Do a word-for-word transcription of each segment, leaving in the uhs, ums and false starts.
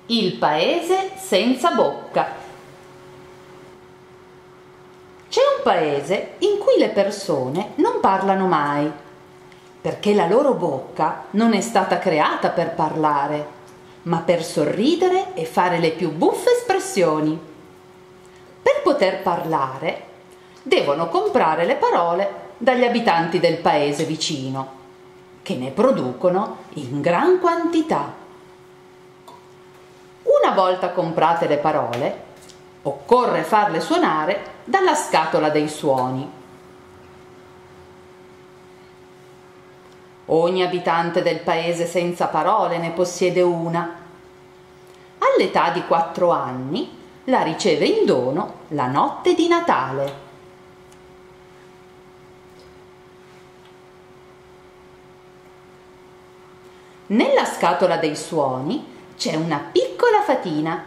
Il paese senza bocca. C'è un paese in cui le persone non parlano mai, perché la loro bocca non è stata creata per parlare, ma per sorridere e fare le più buffe espressioni. Per poter parlare, devono comprare le parole dagli abitanti del paese vicino, che ne producono in gran quantità. Una volta comprate le parole, occorre farle suonare dalla scatola dei suoni. Ogni abitante del paese senza parole ne possiede una. All'età di quattro anni la riceve in dono la notte di Natale. Nella scatola dei suoni c'è una piccola fatina.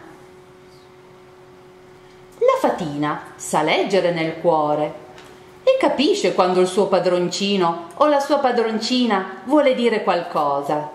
La fatina sa leggere nel cuore e capisce quando il suo padroncino o la sua padroncina vuole dire qualcosa.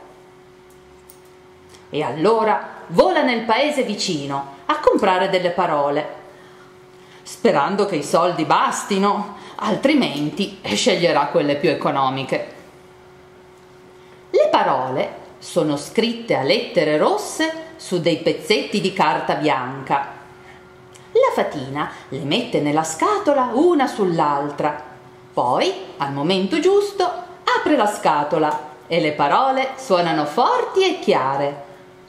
E allora vola nel paese vicino a comprare delle parole, sperando che i soldi bastino, altrimenti sceglierà quelle più economiche. Le parole sono scritte a lettere rosse su dei pezzetti di carta bianca. La fatina le mette nella scatola una sull'altra, poi, al momento giusto, apre la scatola e le parole suonano forti e chiare.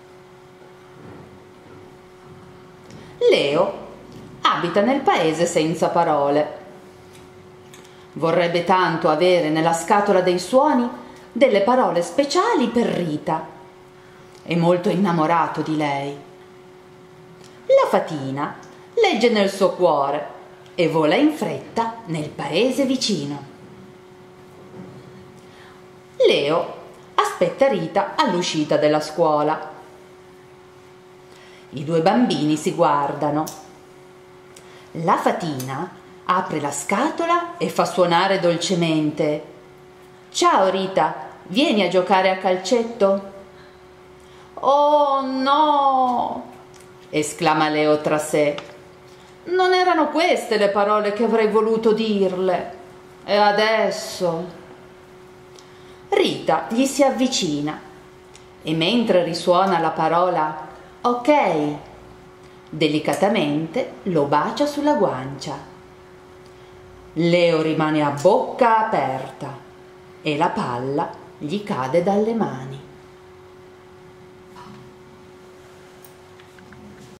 Leo abita nel paese senza parole. Vorrebbe tanto avere nella scatola dei suoni delle parole speciali per Rita. È molto innamorato di lei. La fatina legge nel suo cuore e vola in fretta nel paese vicino. Leo aspetta Rita all'uscita della scuola. I due bambini si guardano. La fatina apre la scatola e fa suonare dolcemente: «Ciao Rita, vieni a giocare a calcetto?» «Oh no!» esclama Leo tra sé. «Non erano queste le parole che avrei voluto dirle. E adesso?» Rita gli si avvicina e mentre risuona la parola «ok», delicatamente lo bacia sulla guancia. Leo rimane a bocca aperta e la palla gli cade dalle mani.